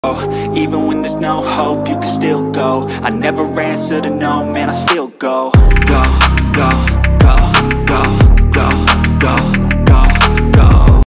Even when there's no hope, you can still go. I never answer to no, man, I still go.